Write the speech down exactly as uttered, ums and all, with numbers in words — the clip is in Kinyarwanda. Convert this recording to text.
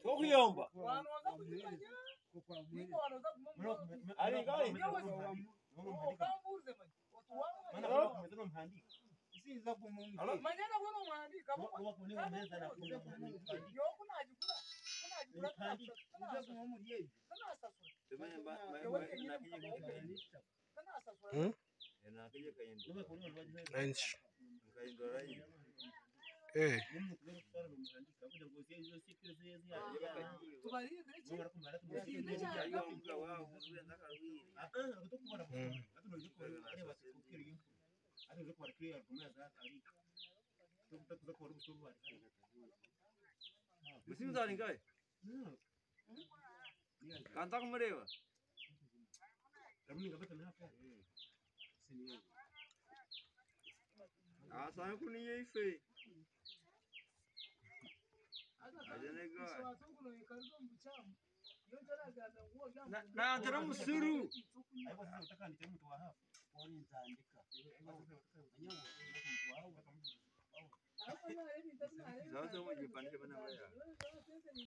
Tokuyomba. Wanoza kujimanya. Niko wanoza kumumba. Ali gai. Ukambuze manje. Otuwanga. Mana kwa mwezo mhandika. Siza kumumba. Manyana wewe mwandika. Kwa kunyo meza na kuna mhandika. Yo kuna ajikula. Kuna ajikula. Kuna kumumba yeye. Kana asasura. Tumenya ba na kije kanje. Kana asasura. Hmm? Na kije kanje. Nanchi. Kanje rai. Eh. Musimzani kai. Kantak merewa. Asal aku ni ife. Na antara musuru. Sasa mwenye pande bana baya.